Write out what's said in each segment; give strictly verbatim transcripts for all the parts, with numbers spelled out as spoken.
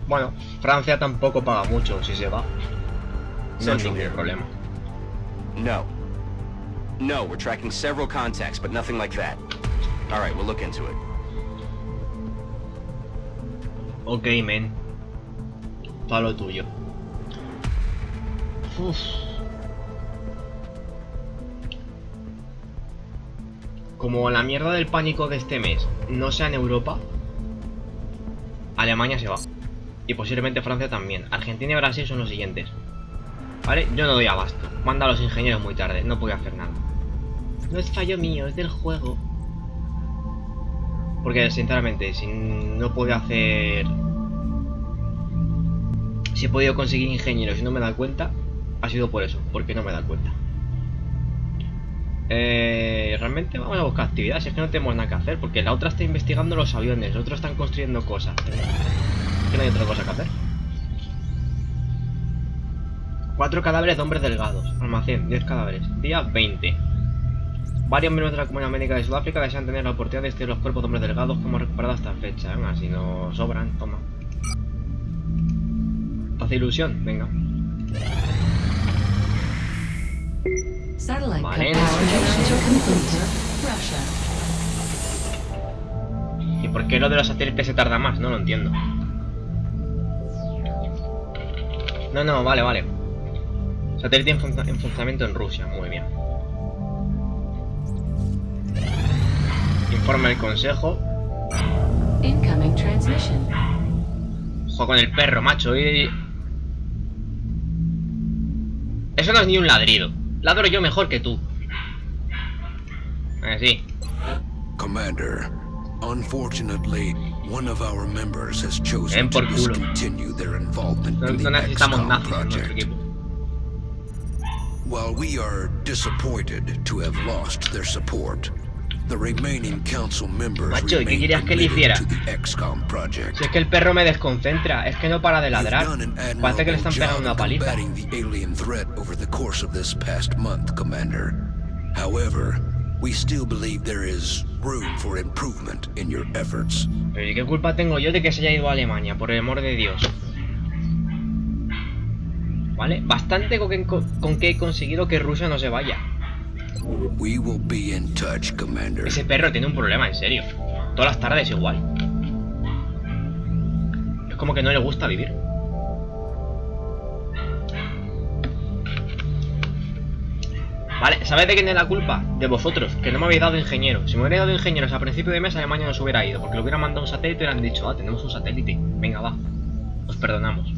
Bueno, Francia tampoco paga mucho si se va. No hay ningún problema. No. No, we're tracking several contacts, but nothing like that. All right, we'll look into it. Ok, men. Todo lo tuyo. Uf. Como la mierda del pánico de este mes no sea en Europa, Alemania se va. Y posiblemente Francia también. Argentina y Brasil son los siguientes. Vale, yo no doy abasto. Manda a los ingenieros muy tarde, no puedo hacer nada. No es fallo mío, es del juego. Porque sinceramente, si no puedo hacer... Si he podido conseguir ingenieros y no me da cuenta, ha sido por eso, porque no me da cuenta. Eh, realmente vamos a buscar actividades, si es que no tenemos nada que hacer, porque la otra está investigando los aviones, los otros están construyendo cosas. Es que no hay otra cosa que hacer. Cuatro cadáveres de hombres delgados. Almacén, diez cadáveres. Día veinte. Varios miembros de la Comunidad Médica de Sudáfrica desean tener la oportunidad de estudiar los cuerpos de hombres delgados que hemos recuperado hasta la fecha. Venga, si nos sobran, toma. ¿Te hace ilusión? Venga. Vale. ¿Y por qué lo de los satélites se tarda más? No lo entiendo. No, no, vale, vale. Satélite en, fun en funcionamiento en Rusia, muy bien. Informe del consejo. Incoming transmission. Ojo con el perro, macho. Y... Eso no es ni un ladrido. Ladro yo mejor que tú. Eh, sí. Commander, unfortunately, one of our members has chosen to discontinue their involvement in the X COM project. While we are disappointed to have lost their support, the remaining council members Macho, ¿y qué querías que le hiciera? to the X COM project. Si es que el perro me desconcentra, es que no para de ladrar. Parece que le están pegando una paliza. The alien threat over the course of this past month, Commander. However, we still believe there is room for improvement in your efforts. Pero ¿y qué culpa tengo yo de que se haya ido a Alemania, por el amor de Dios? ¿Vale? Bastante con que, con que he conseguido que Rusia no se vaya. We will be in touch, Commander. Ese perro tiene un problema, en serio. Todas las tardes igual. Es como que no le gusta vivir. Vale, ¿sabéis de quién es la culpa? De vosotros, que no me habéis dado ingenieros. Si me hubierais dado ingenieros a principio de mes, Alemania no se hubiera ido, porque le hubieran mandado un satélite y le han dicho, ah, tenemos un satélite. Venga, va. Os perdonamos.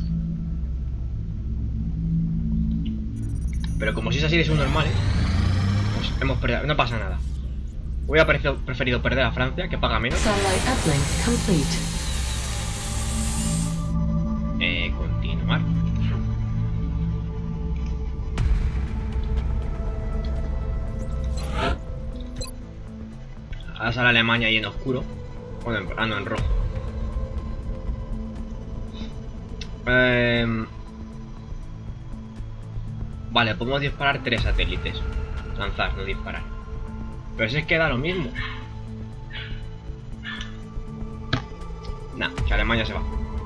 Pero como si es así de subnormal, ¿eh? Pues hemos perdido, no pasa nada. Hubiera preferido, preferido perder a Francia, que paga menos. Eh, continuar. Ahora sale Alemania ahí en oscuro. Bueno, en, ah, no, en rojo. Eh, vale, podemos disparar tres satélites. Lanzar, no disparar. Pero si es que da lo mismo. Nah, que Alemania se va.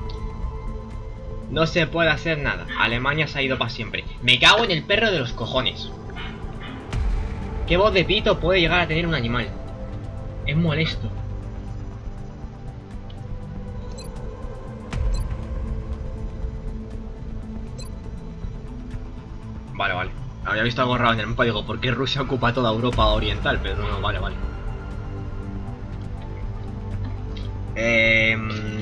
No se puede hacer nada. Alemania se ha ido para siempre. Me cago en el perro de los cojones. ¿Qué voz de pito puede llegar a tener un animal? Es molesto. Vale, vale. Había visto algo raro en el mapa, digo, ¿por qué Rusia ocupa toda Europa oriental? Pero no, no, vale, vale. Eh...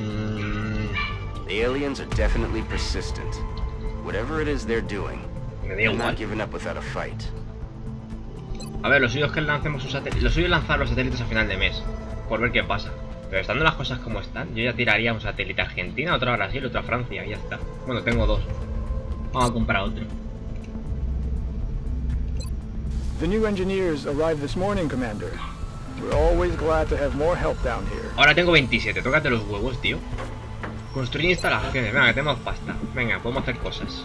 The aliens are definitely persistent. Whatever it is they're doing, they're not giving up without a fight. A ver, lo suyo es que lancemos un satélite. Lo suyo es lanzar los satélites a final de mes, por ver qué pasa. Pero estando las cosas como están, yo ya tiraría un satélite a Argentina, otro a Brasil, otro a Francia, y ya está. Bueno, tengo dos. Vamos a comprar otro. The new engineers arrived this morning, Commander. We're always glad to have more help down here. Ahora tengo veintisiete, tócate los huevos, tío. Construir instalaciones, venga, que tenemos pasta. Venga, podemos hacer cosas.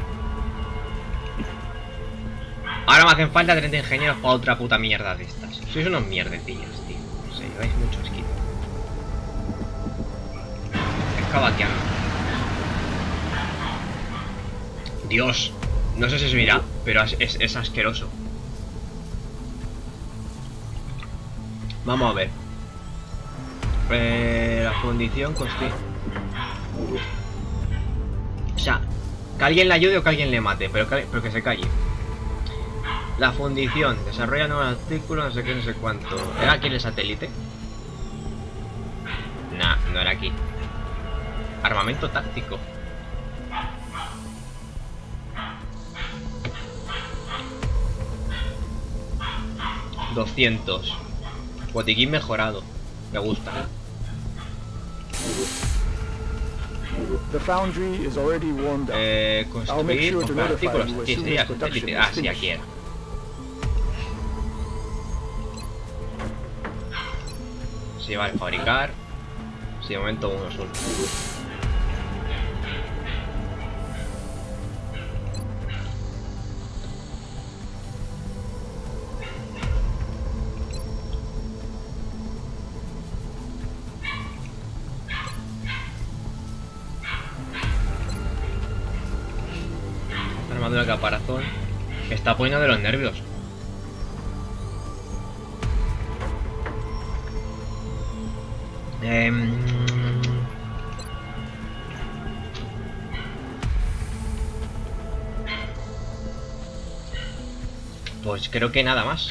Ahora me hacen falta treinta ingenieros para otra puta mierda de estas. Sois unos mierdecillas, tío. No sé, lleváis mucho esquito. Excavación. Dios. No sé si se verá, pero es, es, es asqueroso. Vamos a ver. Eh, la fundición conste. O sea, que alguien le ayude o que alguien le mate, pero que, pero que se calle. La fundición, desarrolla nuevos artículos, no sé qué, no sé cuánto. ¿Era aquí el satélite? Nah, no era aquí. Armamento táctico. doscientos. Botiquín mejorado. Me gusta. The foundry is already warmed up. Eh, I'll make construir sure to comprar notify artículos. you as Sí, soon sí, as satélite. production Ah, is sí, finished. aquí era. Sí, vale, fabricar. Sí, de momento uno solo. Armadura caparazón. Me está poniendo de los nervios. Eh, pues creo que nada más.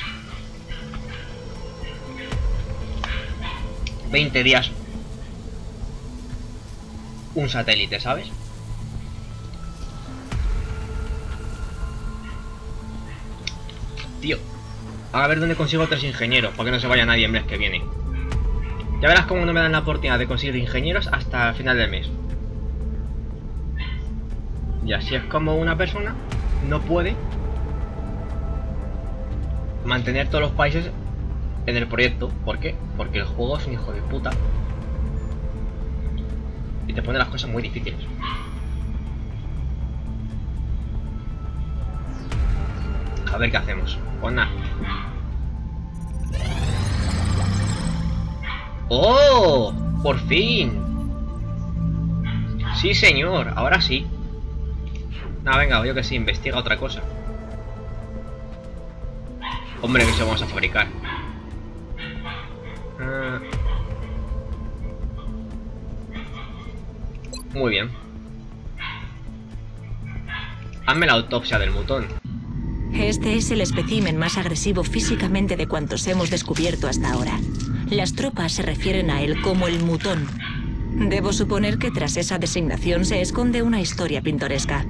veinte días. Un satélite, ¿sabes? Tío, a ver dónde consigo tres ingenieros, para que no se vaya nadie el mes que viene. Ya verás cómo no me dan la oportunidad de conseguir ingenieros hasta el final del mes. Y así es como una persona no puede mantener todos los países en el proyecto. ¿Por qué? Porque el juego es un hijo de puta y te pone las cosas muy difíciles. A ver qué hacemos. Pues nada. ¡Oh! ¡Por fin! Sí, señor. Ahora sí. Nada, venga, yo que sí. Investiga otra cosa. Hombre, que se vamos a fabricar. Uh... Muy bien. Hazme la autopsia del mutón. Este es el espécimen más agresivo físicamente de cuantos hemos descubierto hasta ahora. Las tropas se refieren a él como el mutón. Debo suponer que tras esa designación se esconde una historia pintoresca.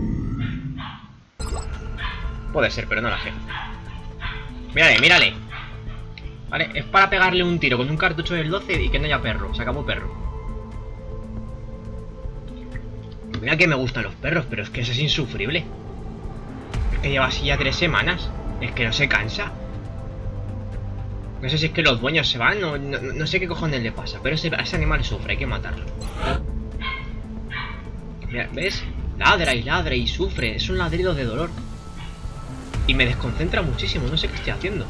Puede ser, pero no la sé. Mírale, mírale. Vale, es para pegarle un tiro con un cartucho del doce y que no haya perro. Se acabó perro. Mira que me gustan los perros, pero es que eso es insufrible. Que lleva así ya tres semanas. Es que no se cansa. No sé si es que los dueños se van o no, no sé qué cojones le pasa. Pero ese, ese animal sufre, hay que matarlo. Mira, ¿ves? Ladra y ladra y sufre. Es un ladrido de dolor. Y me desconcentra muchísimo. No sé qué estoy haciendo.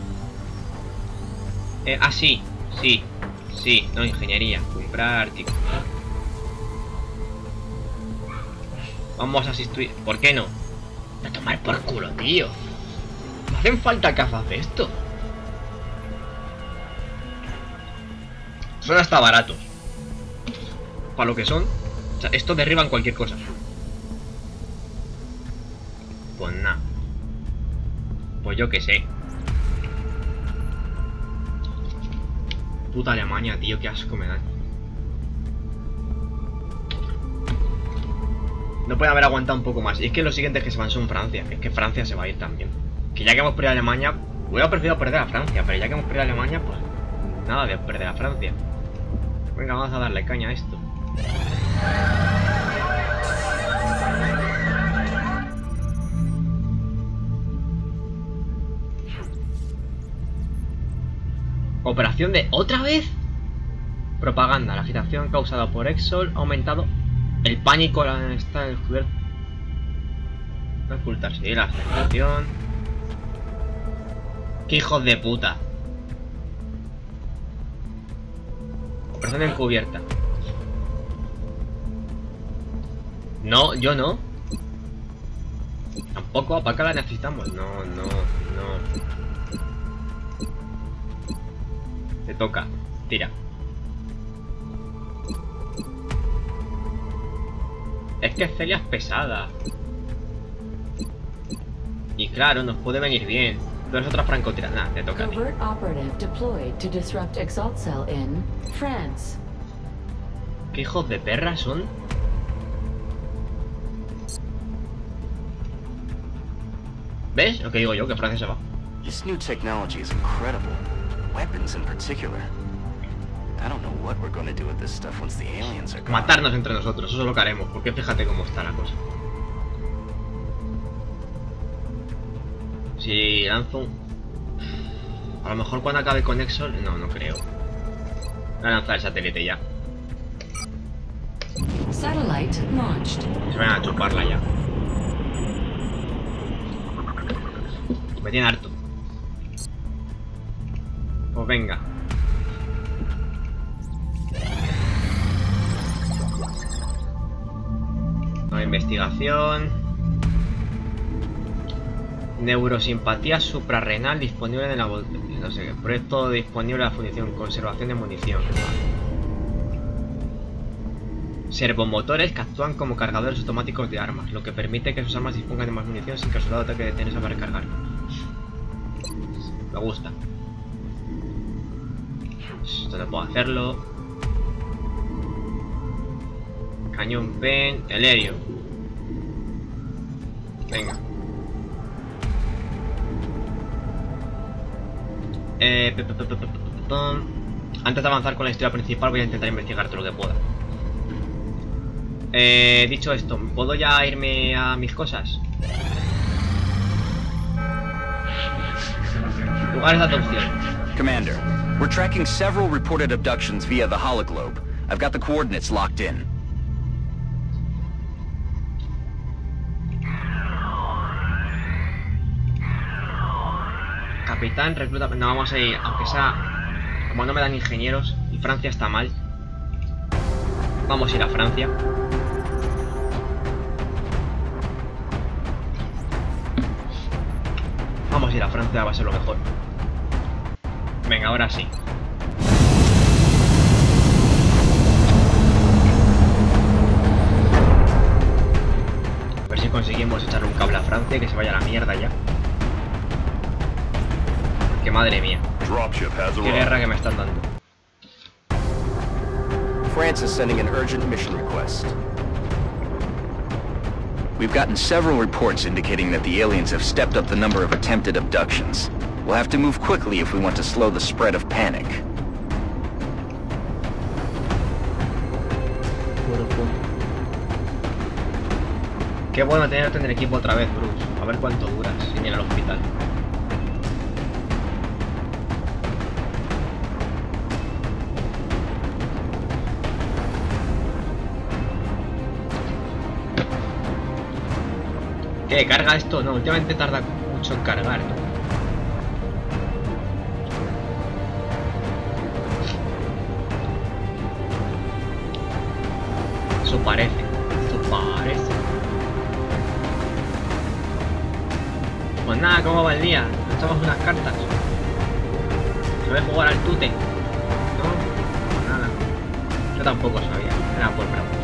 Eh, ah, sí. Sí. Sí. No, ingeniería. Comprar artículos. Vamos a asistir. ¿Por qué no? A tomar por culo, tío. Me hacen falta gafas de esto. Son hasta baratos para lo que son. O sea, esto derriban cualquier cosa. Pues nada. Pues yo qué sé. Puta Alemania, tío, qué asco me dan. No puede haber aguantado un poco más. Y es que los siguientes que se van son Francia. Es que Francia se va a ir también. Que ya que hemos perdido a Alemania, hubiera preferido perder a Francia. Pero ya que hemos perdido a Alemania, pues nada de perder a Francia. Venga, vamos a darle caña a esto. Operación de... ¿Otra vez? Propaganda. La agitación causada por Exol ha aumentado. El pánico está descubierto. No ocultarse. La agitación. ¡Qué hijos de puta! Operación encubierta. No, yo no. Tampoco, ¿para qué la necesitamos? No, no, no. Te toca, tira. Es que Celia es pesada. Y claro, nos puede venir bien. Tú eres otra francotiradora. Nah, te toca a ti. Covert operative deployed to disrupt Exalt Cell in France. ¿Qué hijos de perra son? ¿Ves? Lo que digo yo, que Francia se va. This new technology is incredible. Weapons in particular. I don't know what we're going to do with this stuff once the aliens are gone. Matarnos entre nosotros, eso es lo que haremos, porque fíjate cómo está la cosa. Si lanzo un... A lo mejor cuando acabe con Exol... No, no creo. Voy a lanzar el satélite ya. Satellite launched. Se van a chuparla ya. Me tiene harto. Pues venga. Nueva investigación. Neurosimpatía suprarrenal disponible en la... No sé qué. Proyecto disponible en la fundición. Conservación de munición. Servomotores que actúan como cargadores automáticos de armas, lo que permite que sus armas dispongan de más munición sin que el soldado tenga que detenerse para recargar. Me gusta. Esto no puedo hacerlo. Cañón pen, el helio. Venga. Eh, pe, pe, pe, pe, pe, pe, pe. Antes de avanzar con la historia principal voy a intentar investigar todo lo que pueda. Eh, dicho esto, ¿puedo ya irme a mis cosas? Lugares de adopción. Commander, we're tracking several reported abductions via the hologlobe. I've got the coordinates locked in. Capitán, recluta... No, vamos a ir, aunque sea... Como no me dan ingenieros y Francia está mal. Vamos a ir a Francia. Vamos a ir a Francia, va a ser lo mejor. Venga, ahora sí. A ver si conseguimos echarle un cable a Francia y que se vaya a la mierda ya. Que madre mía. Qué guerra que me están dando. France is sending an urgent mission request. We've gotten several reports indicating that the aliens have stepped up the number of attempted abductions. We'll have to move quickly if we want to slow the spread of panic. Qué bueno tenerte en el equipo otra vez, Bruce. A ver cuánto duras sin ir al hospital. ¿Qué? ¿Carga esto? No, últimamente tarda mucho en cargar, ¿no? Eso parece, eso parece. Pues nada, ¿cómo va el día? Nos echamos unas cartas. ¿Sabes jugar al tute? ¿No? Pues nada. Yo tampoco sabía, era por preguntar.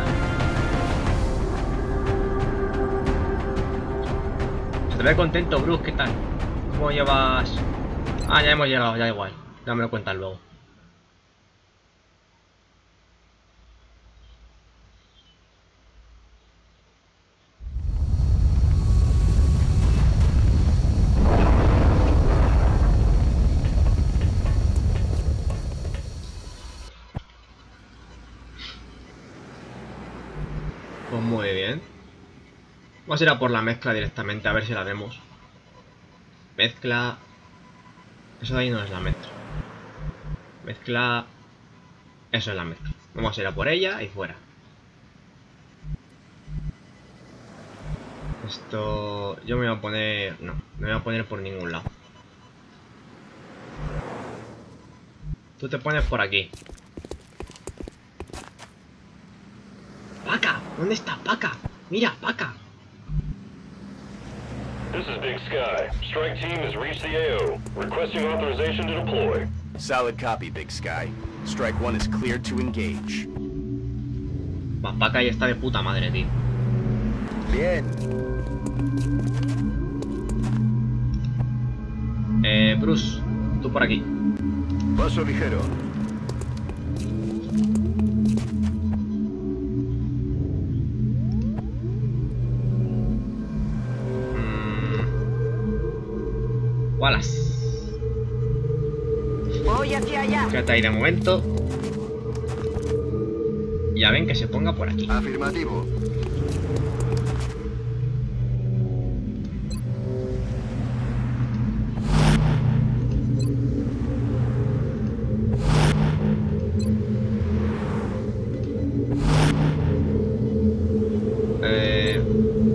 Te veo contento, Bruce, ¿qué tal? ¿Cómo llevas...? Ah, ya hemos llegado, ya igual. Ya me lo cuentas luego. Pues muy bien. Vamos a ir a por la mezcla directamente, a ver si la vemos. Mezcla... Eso de ahí no es la mezcla. Mezcla... Eso es la mezcla. Vamos a ir a por ella y fuera. Esto... Yo me voy a poner... No, me voy a poner por ningún lado. Tú te pones por aquí. ¡Paca! ¿Dónde está Paca? Mira, Paca. This is Big Sky. Strike team has reached the A O. Requesting authorization to deploy. Solid copy, Big Sky. Strike one is cleared to engage. Papaca ya está de puta madre, tío. Bien. Eh, Bruce, tú por aquí. Paso ligero. Mm. Wallace. Voy hacia allá. Quédate ahí de momento. Ya ven que se ponga por aquí. Afirmativo. Eh...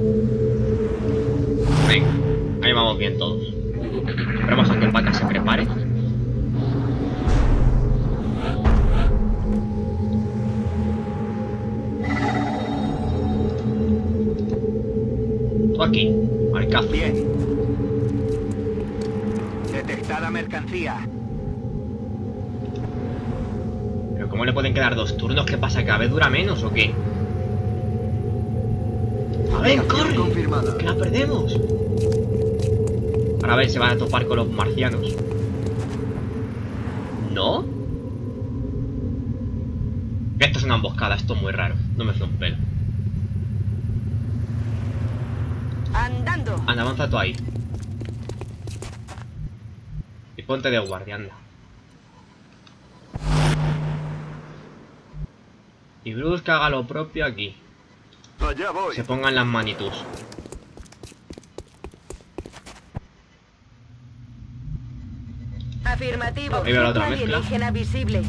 Venga, ahí vamos bien todos. Esperemos a que el Paca se prepare. Tú aquí, Alcázar. Bien. Detectada mercancía. Pero ¿cómo le pueden quedar dos turnos? ¿Qué pasa? ¿Cada vez dura menos o qué? ¡A ver, corre! Confirmada. ¡Que la perdemos! Ahora a ver, se van a topar con los marcianos. ¿No? Esto es una emboscada, esto es muy raro. No me fue un pelo. Andando. Anda, avanza tú ahí. Y ponte de guardia, anda. Y Bruce que haga lo propio aquí. Allá voy. Se pongan las manitus. Afirmativo. Ahí veo la otra Ciclo mezcla. alienígena visible.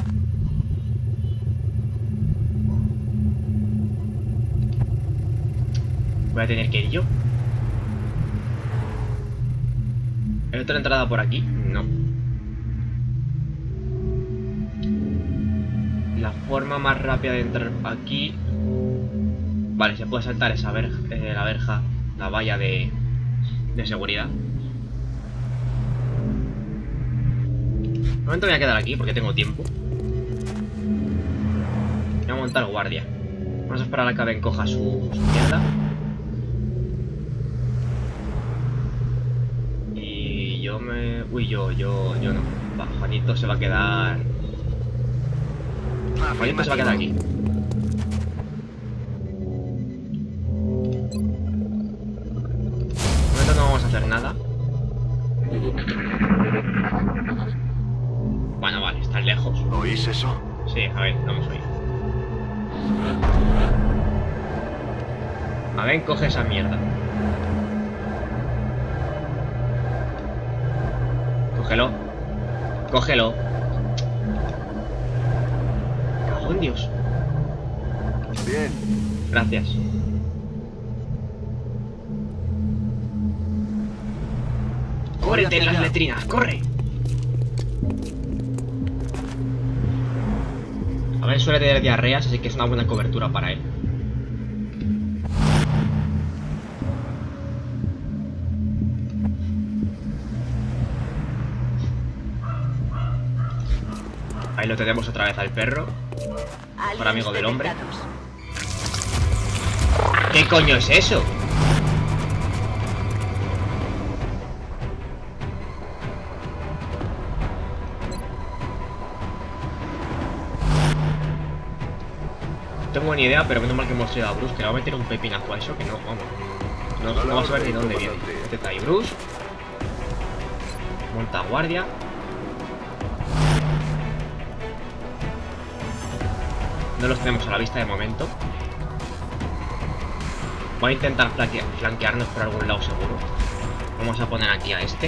Voy a tener que ir yo. ¿Hay otra entrada por aquí? No. La forma más rápida de entrar aquí... Vale, se puede saltar esa verja, eh, la verja, la valla de, de seguridad. De momento me voy a quedar aquí porque tengo tiempo. Voy a montar guardia. Vamos a esperar a que Ben coja su, su mierda. Y yo me... Uy, yo, yo, yo no. Va, Juanito se va a quedar... Juanito se va a quedar aquí. No vamos a hacer nada. Bueno, vale, están lejos. ¿Oís eso? Sí, a ver, vamos a oír. A ver, coge esa mierda. Cógelo. Cógelo. Cago en Dios. Bien. Gracias. ¡Córrete en las letrinas! ¡Corre! A ver, suele tener diarreas, así que es una buena cobertura para él. Ahí lo tenemos otra vez al perro. Mejor amigo del hombre. ¿Qué coño es eso? No tengo ni idea, pero menos mal que hemos ido a Bruce, que le va a meter un pepinazo a eso, que no, vamos, no, no vas a ver ni dónde viene. Este está ahí, Bruce. Monta guardia. No los tenemos a la vista de momento. Voy a intentar flanquearnos por algún lado seguro. Vamos a poner aquí a este.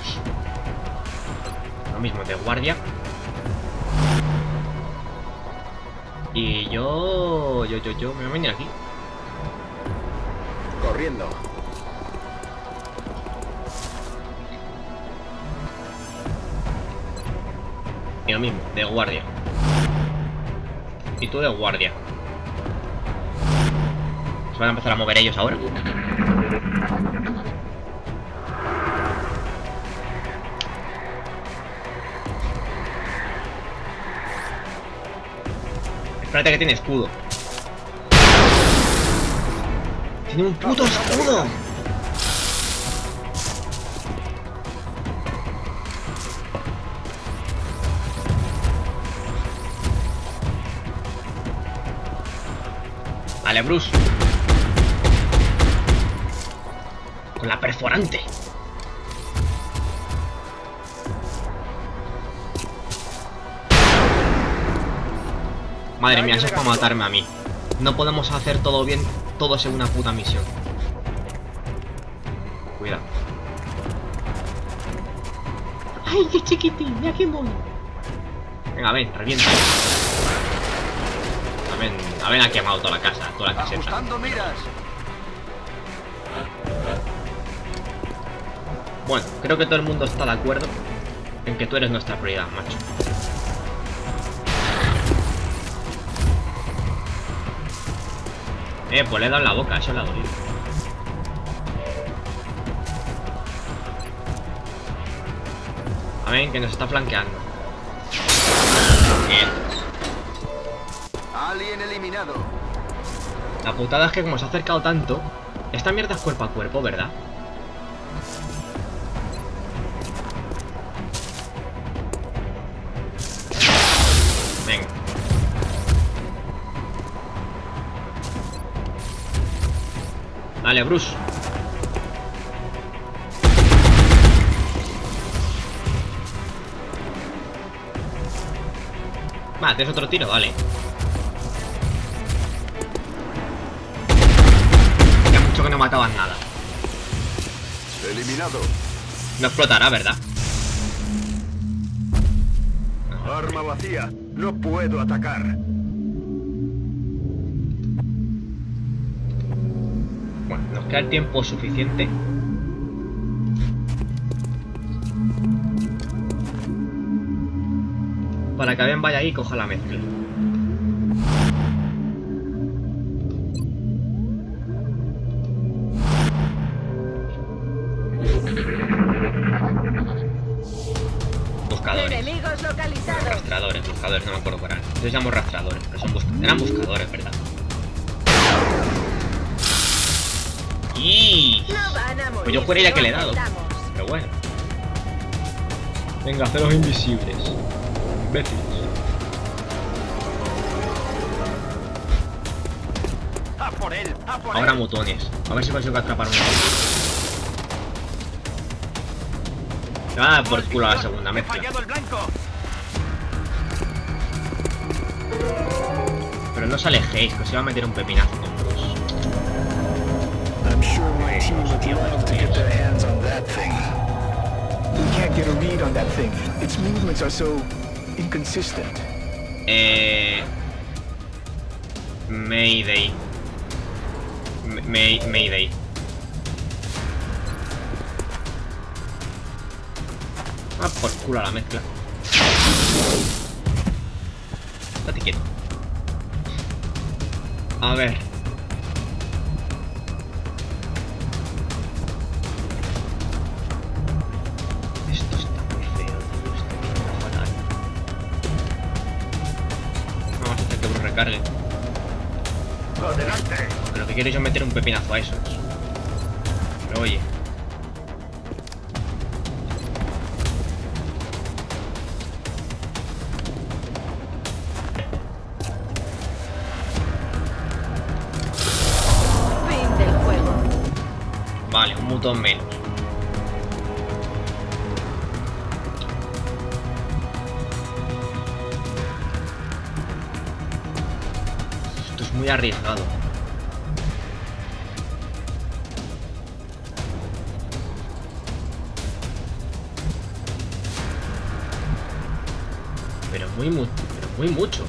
Lo mismo de guardia. Y yo... Yo, yo, yo... Me voy a venir aquí. Corriendo. Y lo mismo, de guardia. Y tú de guardia. Se van a empezar a mover ellos ahora. espérate que tiene escudo. ¡Tiene un puto escudo! Vale, Bruce. Con la perforante. Madre mía, eso es para matarme a mí. No podemos hacer todo bien, todos en una puta misión. Cuidado. ¡Ay, qué chiquitín! ¡Mira qué mono! Venga, ven, revienta. A ver, a ver, ha quemado toda la casa, toda la caseta. Ajustando miras. Bueno, creo que todo el mundo está de acuerdo en que tú eres nuestra prioridad, macho. Eh, pues le he dado en la boca, eso le ha dolido. A ver, que nos está flanqueando. Bien. Alien eliminado. La putada es que como se ha acercado tanto, esta mierda es cuerpo a cuerpo, ¿verdad? Venga. Dale, Bruce. Va, ¿tienes otro tiro? Vale. Ya mucho que no mataban nada. Eliminado. No explotará, ¿verdad? Arma vacía. No puedo atacar. Bueno, nos queda el tiempo suficiente. Para que alguien vaya ahí y coja la mezcla. Buscadores. Enemigos localizados. Rastradores, buscadores, no me acuerdo cuál era. Yo les llamo rastradores, pero son buscadores. Eran buscadores, ¿verdad? Y No van a morir. pues yo juraría que le he dado. Aceptamos. Pero bueno. Venga, haceros invisibles. Imbéciles. ¡A por él! ¡A por Ahora él! mutones. A ver si consigo atrapar uno. Se va a dar por culo a la segunda ¡He mezcla. fallado el blanco! Pero no os alejéis, que os iba a meter un pepinazo con Bruce. I'm sure my team would love to get their hands on that thing. We can't get a read on that thing. Its movements are so inconsistent. Eh... Mayday. May Mayday. Ah, por culo a la mezcla. Estate quieto. A ver. Esto está muy feo, tío. Esto está fatal. Vamos a hacer que Bruce recargue. ¡Adelante! Porque lo que quiero es yo meter un pepinazo a esos. Pero oye. Fin del juego. Vale, un mutón menos. Esto es muy arriesgado. Pero muy mucho, pero muy mucho.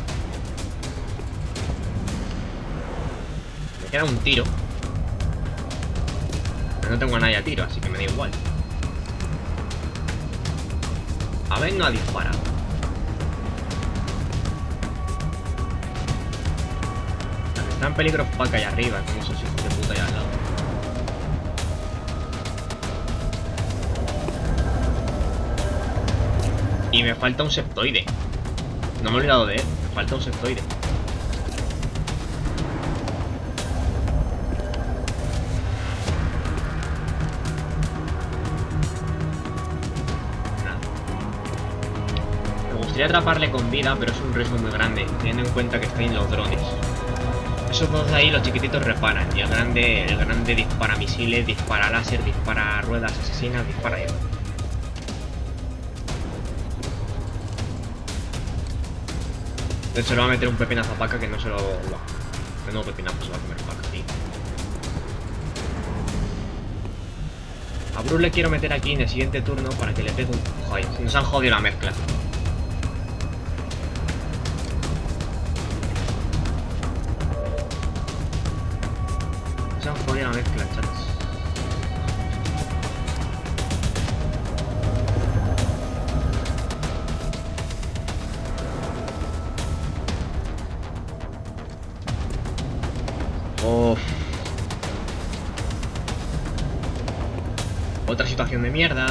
Me queda un tiro. Pero no tengo a nadie a tiro, así que me da igual. A ver, no ha disparado. La que está en peligro es Paca allá arriba, con esos hijos de puta allá al lado. Y me falta un septoide. No me he olvidado de él, me falta un septoide. atraparle con vida, pero es un riesgo muy grande, teniendo en cuenta que estoy en los drones. Esos dos de ahí, los chiquititos reparan, y el grande, el grande dispara misiles, dispara láser, dispara ruedas asesinas, dispara yo. De hecho, le va a meter un pepinazo a Paca que no se lo... De nuevo pepinazo se va a comer Paca, tío. A Bruce le quiero meter aquí en el siguiente turno para que le pegue un... Joder, nos han jodido la mezcla. Nos han jodido la mezcla, chatos. Uff. Otra situación de mierda.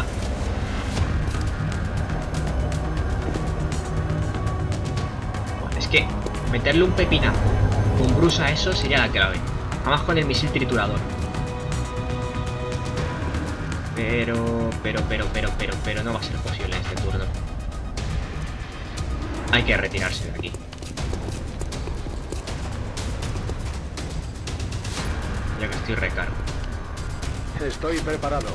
Es que meterle un pepinazo con Bruce a eso sería la clave. Además con el misil triturador. Pero, pero, pero, pero, pero, pero no va a ser posible en este turno. Hay que retirarse de aquí. Ya que estoy recargo. Estoy preparado.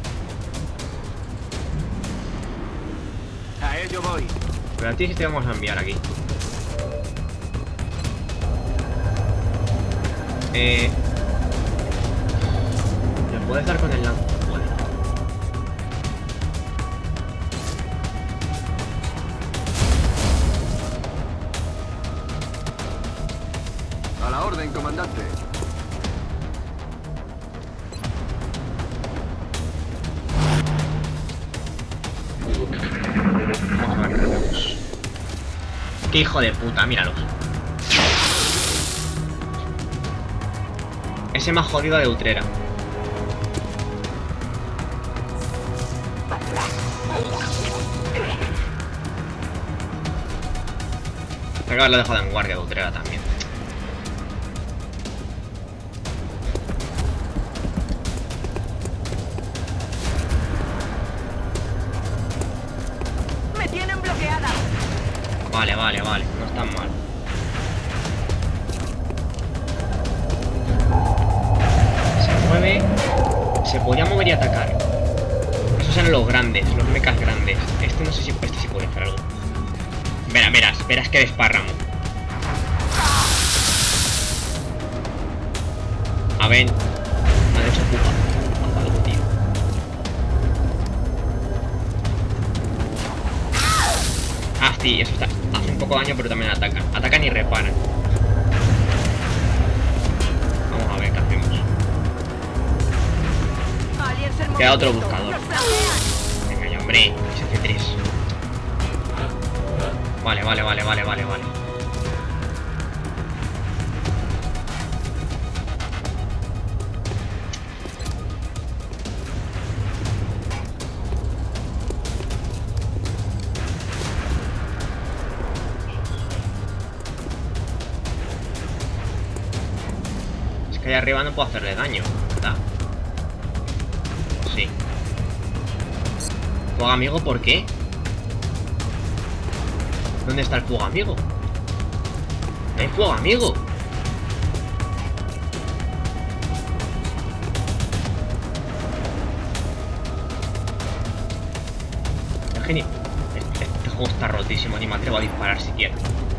A ello voy. Pero a ti sí te vamos a enviar aquí. Eh... ¿Le puedes dar con el lanza? Vale. A la orden, comandante. Vamos a ver qué hacemos. Qué hijo de puta, míralos. Ese más jodido de Utrera. Creo que haberlo dejado en guardia de Utrera también. Me tienen bloqueada. Vale, vale, vale. No es tan mal. Se mueve. Se podía mover y atacar. Esos eran los grandes, los mechas grandes. Este no sé si este sí puede hacer algo. Verás, verás, verás que desparramo. A ver. Me han hecho pupa. Haz algo, tío. Ah, sí, eso está. Hace un poco de daño, pero también atacan. Atacan y reparan. Vamos a ver qué hacemos. Queda otro buscador. Venga ya, hombre. S C tres. Vale, vale, vale, vale, vale, vale. Es que ahí arriba no puedo hacerle daño, ¿verdad? Sí. Fuego amigo, ¿por qué? ¿Dónde está el fuego amigo? ¿No hay fuego amigo? Es genial. Este, este juego está rotísimo, ni me atrevo a disparar siquiera.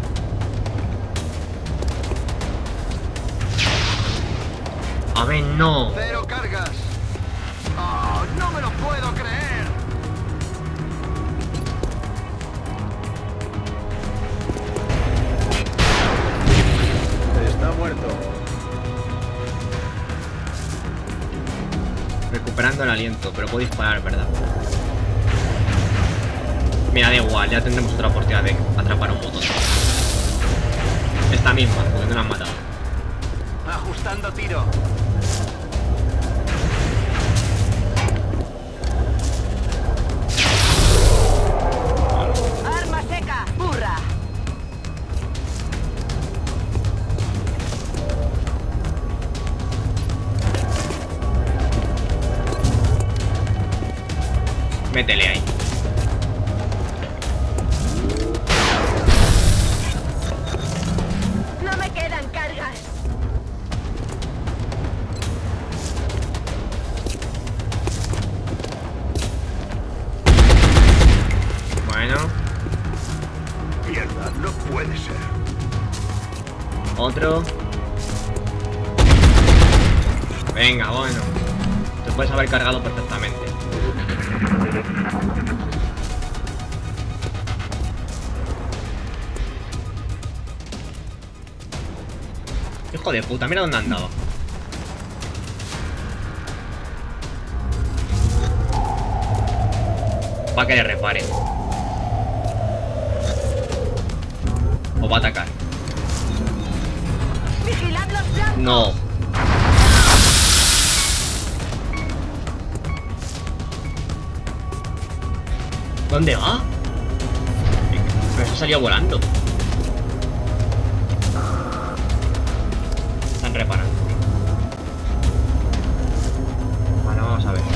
A ver, no. Cero cargas. Oh, no me lo puedo creer. Está muerto. Recuperando el aliento, pero puedo disparar, ¿verdad? Mira, da igual, ya tendremos otra oportunidad de atrapar un botón. Esta misma, porque no la han matado. Ajustando tiro. Arma seca, burra. Métele ahí. cuatro. Venga, bueno. Te puedes haber cargado perfectamente. Hijo de puta, mira dónde han dado. Va a que le repare. O va a atacar. ¡Vigilad los blancos! No. ¿Dónde va? Pero eso salió volando. Están reparando. Bueno, vamos a ver.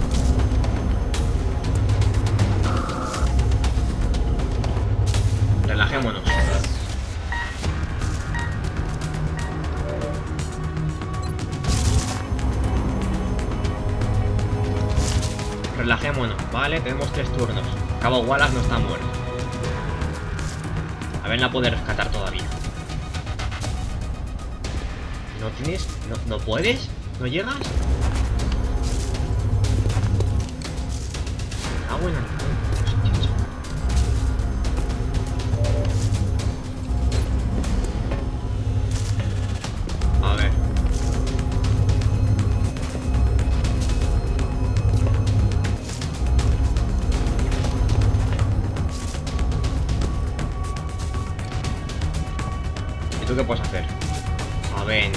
Relajémonos. Relajémonos, vale, tenemos tres turnos. Cabo Wallace no está muerto. A ver, la puede rescatar todavía. ¿No tienes? ¿No, no puedes? ¿No llegas? Ah, bueno. A ver. ¿Y tú qué puedes hacer? A ver.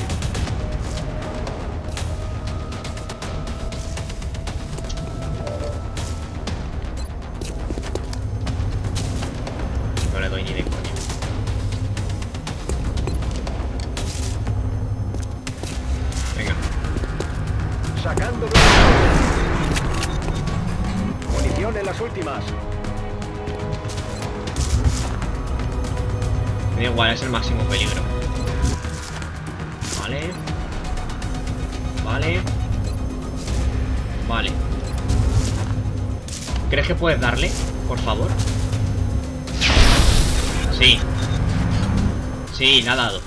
No le doy ni de coño. Venga. Sacando munición en las últimas. Me da igual, es el máximo peligro. Vale. Vale. Vale. ¿Crees que puedes darle? Por favor. Sí. Sí, le ha dado.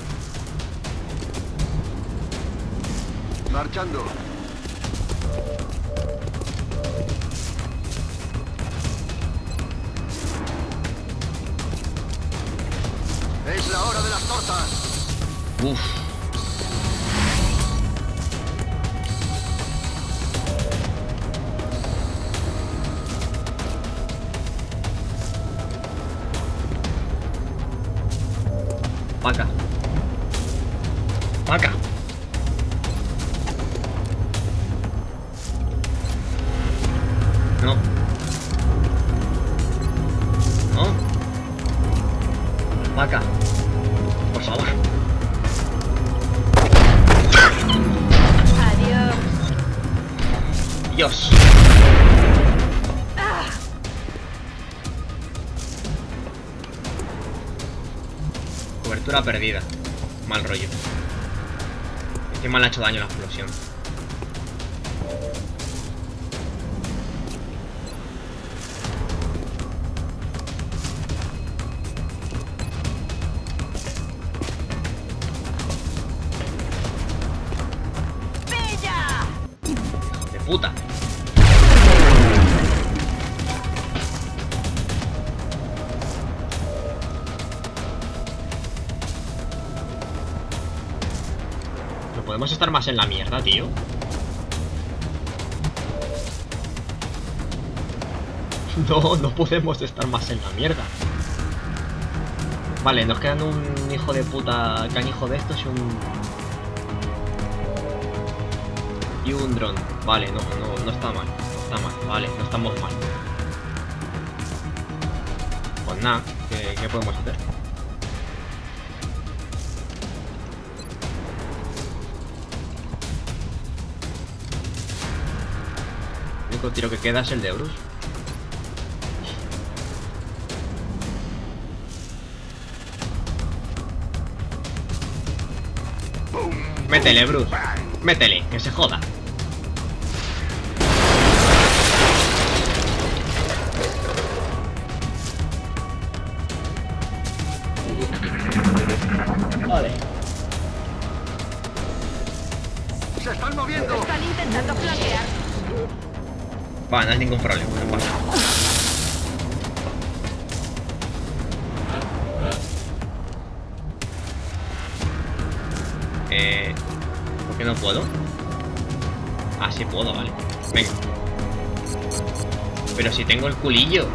Marchando. Es la hora de las tortas. Uf. Vaca. Vaca. No. No. Vaca. Por favor. Adiós. Dios. Cobertura perdida. Mal rollo. Encima le ha hecho daño la explosión. ¡Bella! Hijo de puta. Podemos estar más en la mierda, tío. No, no podemos estar más en la mierda. Vale, nos quedan un hijo de puta canijo de estos y un... Y un dron. Vale, no, no, no está mal. No está mal, vale, no estamos mal. Pues nada, ¿qué, qué podemos hacer? El único tiro que queda es el de Bruce. Métele, Bruce. Métele, que se joda. Vale. ¡Se están moviendo! Están intentando flanquear. Va, no hay ningún problema, no pasa. Eh... ¿Por qué no puedo? Ah, sí puedo, vale. Venga. Pero si tengo el culillo.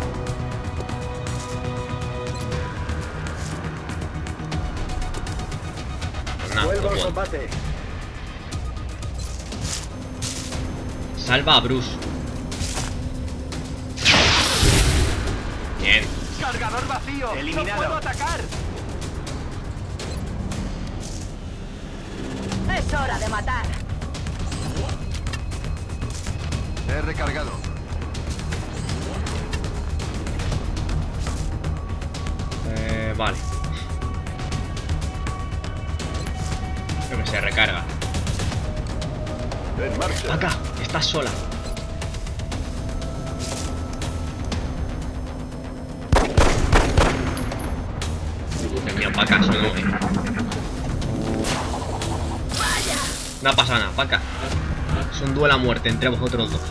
Pues nada, Vuelvo no al puedo. combate. Salva a Bruce. Bien. ¡Cargador vacío! ¡No puedo atacar! Es hora de matar. He recargado. Eh, vale. Creo que se recarga. En marcha. Acá, estás sola. Dios mío, Paca, eso no, eh. No pasa nada, Paca. Es un duelo a muerte entre vosotros dos.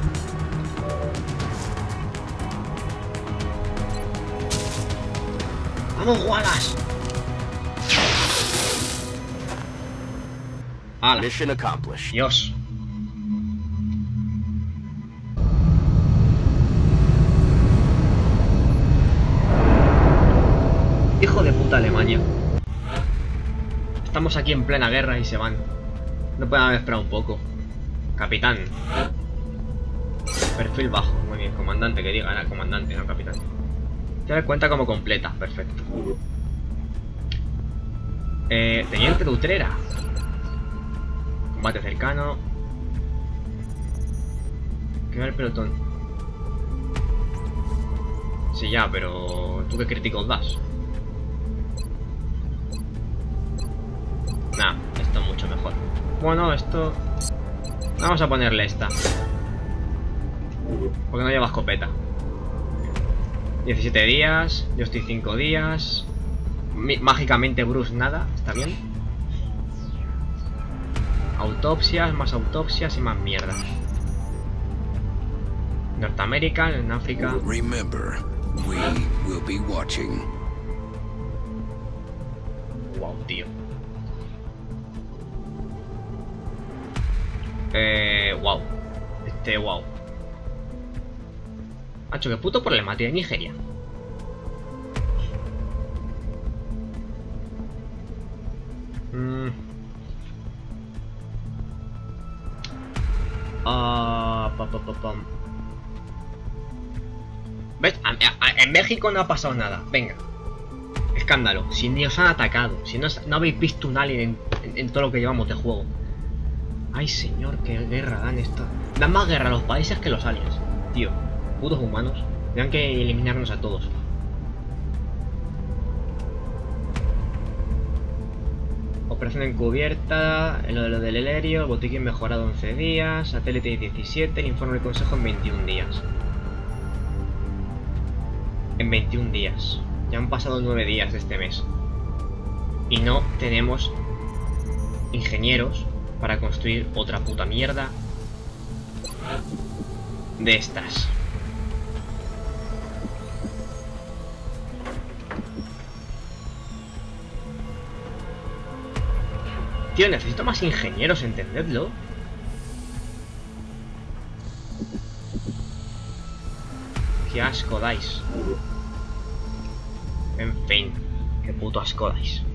¡Vamos, Wallace! ¡Hala! Mission accomplished. Dios. Hijo de puta Alemania. Estamos aquí en plena guerra y se van. No pueden haber esperado un poco. Capitán. Perfil bajo. Muy bien, comandante, que diga, era comandante, no capitán. Ya le cuenta como completa, perfecto. Eh, teniente de Utrera. Combate cercano. ¿Qué va el pelotón? Sí, ya, pero... ¿tú qué críticos das? Nah, esto es mucho mejor. Bueno, esto... vamos a ponerle esta. Porque no lleva escopeta. diecisiete días, yo estoy cinco días. Mi- mágicamente Bruce nada, está bien. Autopsias, más autopsias y más mierda. Norteamérica, en África. Remember, we will be watching. Wow, tío. Eh, wow. Este, wow. Hacho, qué puto problema tiene Nigeria. Mm. Ah, pa, pa, pa, pam. ¿Ves? A- a- en México no ha pasado nada. Venga. Escándalo. Si ni os han atacado. Si no, os- no habéis visto un alien en, en- en todo lo que llevamos de juego. Ay, señor, qué guerra dan esta. Dan más guerra a los países que los aliens. Tío, putos humanos. Tendrán que eliminarnos a todos. Operación encubierta, lo de lo del helerio, botiquín mejorado once días, satélite diecisiete, el informe del consejo en veintiún días. En veintiún días. Ya han pasado nueve días de este mes. Y no tenemos ingenieros para construir otra puta mierda de estas. Tío, necesito más ingenieros, entendedlo. Qué asco dais. En fin, qué puto asco dais.